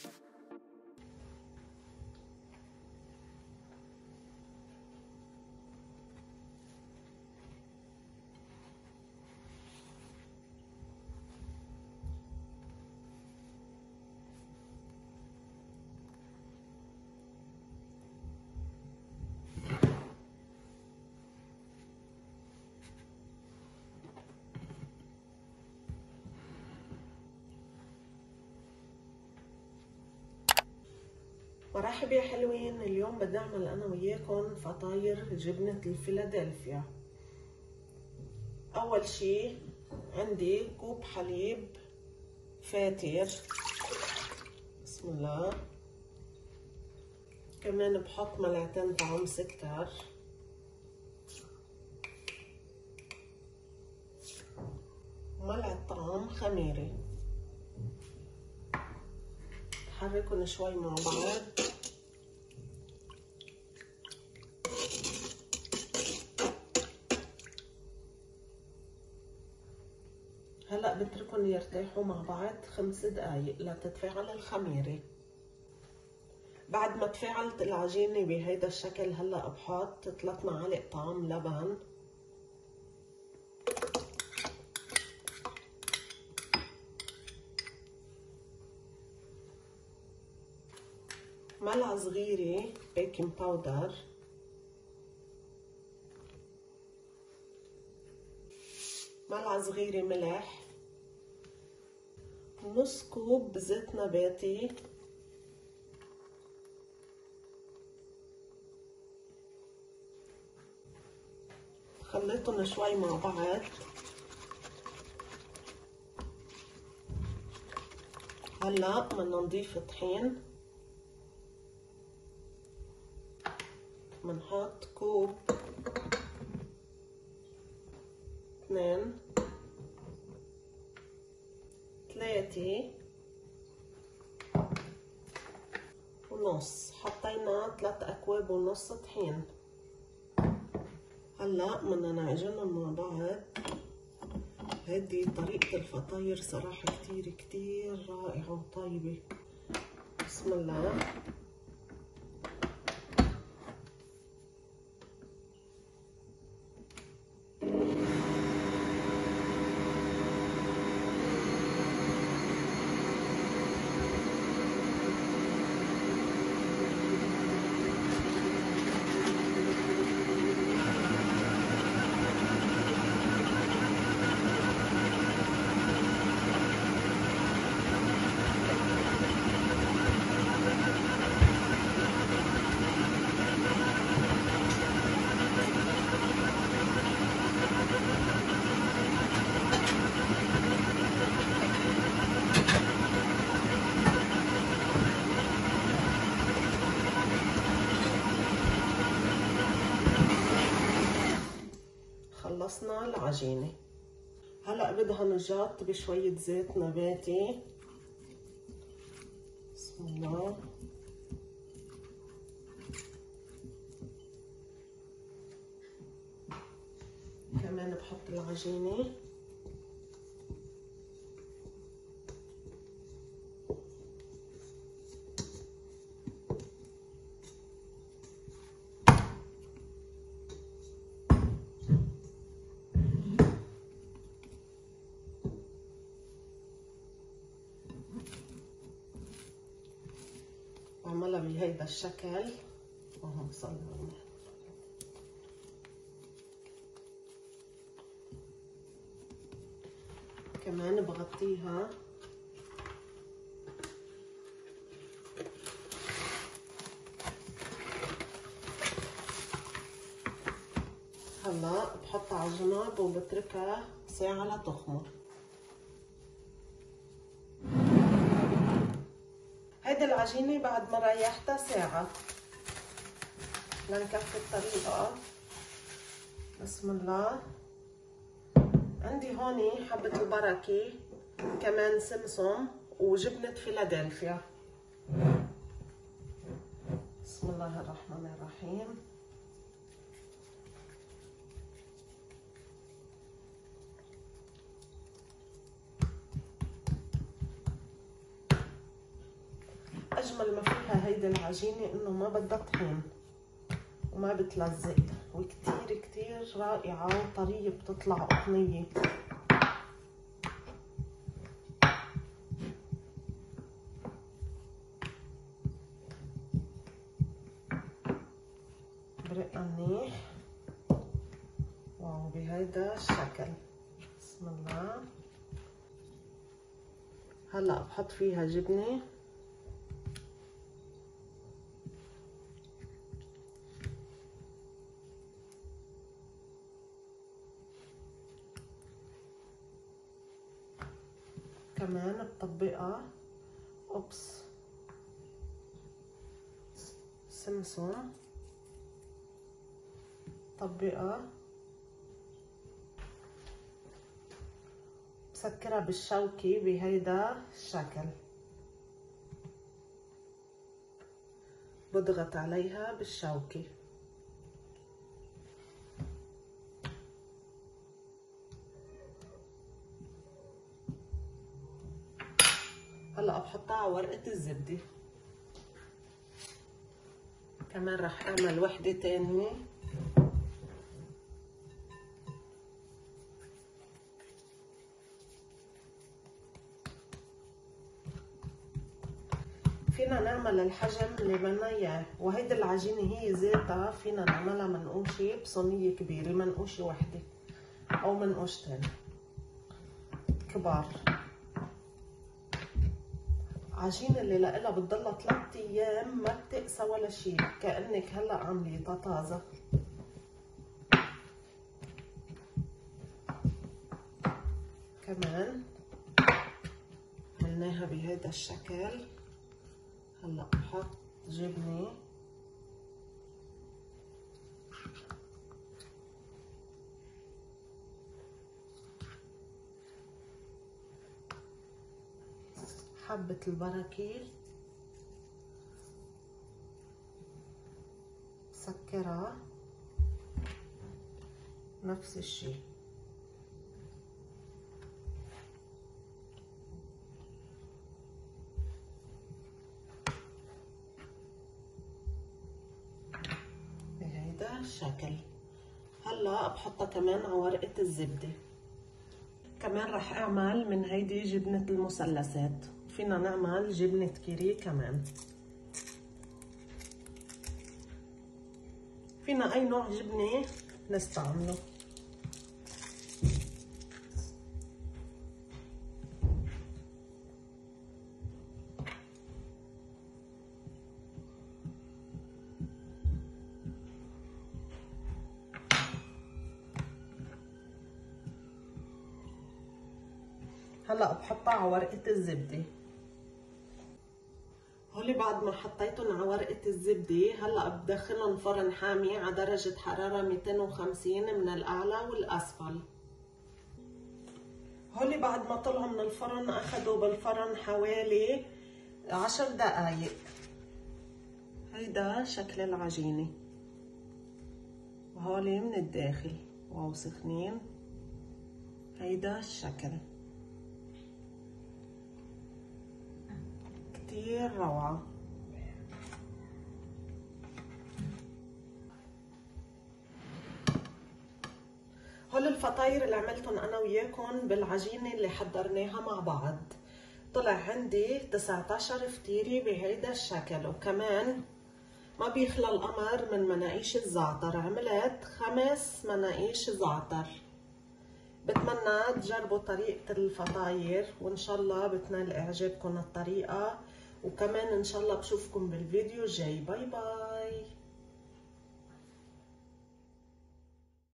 مرحبا يا حلوين. اليوم بدي اعمل انا وياكم فطاير جبنة الفيلادلفيا. اول شي عندي كوب حليب فاتر، بسم الله. كمان بحط ملعقتين طعم سكر، وملعقة طعم خميرة. حركهم شوي مع بعض. هلا بتركهم يرتاحوا مع بعض 5 دقايق لتتفاعل الخميرة. بعد ما تفاعلت العجينة بهيدا الشكل، هلا بحط 3 معالق طعام لبن، ملعقة صغيرة بيكنج باودر، ملعقة صغيرة ملح، نص كوب زيت نباتي، خليتهم شوي مع بعض. هلا بدنا نضيف طحين. بنحط كوب 2 3 ونص. حطينا 3 أكواب ونص طحين. هلا بدنا نعجنهم مع بعض. هذه طريقة الفطاير صراحة كتير رائعة وطيبة. بسم الله. خلصنا العجينة. هلا بدها نجاط بشوية زيت نباتي، بسم الله. كمان بحط العجينة، بعملها بهيدا الشكل. اللهم صل على النبي. كمان بغطيها. هلا بحطها على جنب وبتركها ساعة لتخمر. هيدي العجينة بعد ما ريحتها ساعة لنكفي الطريقة. بسم الله. عندي هون حبة البركة، كمان سمسم وجبنة فيلادلفيا. بسم الله الرحمن الرحيم. واجمل ما فيها هيدي العجينه انه ما بدها طحين وما بتلزق، وكتير كتير رائعه وطريه، بتطلع قطنيه. برقها منيح. واو بهيدا الشكل. بسم الله. هلا بحط فيها جبنه. كمان بطبقها سمسم، طبقها بسكرها بالشوكة بهيدا الشكل، بضغط عليها بالشوكة. هلا بحطها على ورقة الزبدة. كمان رح اعمل وحدة تانية. فينا نعمل الحجم اللي بدنا اياه، وهيدي العجينة هي ذاتها فينا نعملها منقوشة بصينية كبيرة، منقوشة وحدة او منقوشتين كبار. عجينة اللي لها بتضلها 3 ايام ما بتقسى ولا شيء، كأنك هلا عامليتها طازة. كمان عملناها بهذا الشكل. هلا بحط جبنة حبة البركة، سكرها نفس الشي. بهيدا الشكل. هلا بحطها كمان على ورقة الزبدة. كمان رح اعمل من هيدي جبنة المثلثات، فينا نعمل جبنة كيري كمان، فينا اي نوع جبنة نستعمله. هلا بحطها على ورقة الزبدة. هولي بعد ما حطيتهم على ورقة الزبدة، هلا بدخلهم فرن حامي على درجة حرارة 250 من الأعلى والأسفل. هولي بعد ما طلعوا من الفرن أخذوا بالفرن حوالي 10 دقايق. هيدا شكل العجينة، وهولي من الداخل واو سخنين. هيدا الشكل كتير روعة. هول الفطاير اللي عملتهم انا وياكم بالعجينة اللي حضرناها مع بعض. طلع عندي 19 فطيرة بهيدا الشكل، وكمان ما بيخلى القمر من مناقيش الزعتر. عملت 5 مناقيش زعتر. بتمنى تجربوا طريقة الفطاير، وان شاء الله بتنال اعجابكم الطريقة، وكمان ان شاء الله بشوفكم بالفيديو الجاي. باي باي.